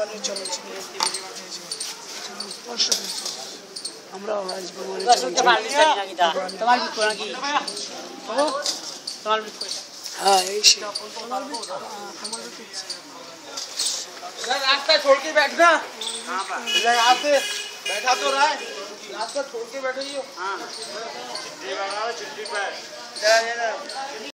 वाले चलो আমরা আজ ভগবানের हाँ ऐसे रास्ता छोड़ के बैठना। यहाँ पे बैठा तो रहा है, रास्ता छोड़ के बैठे ही हो। हाँ।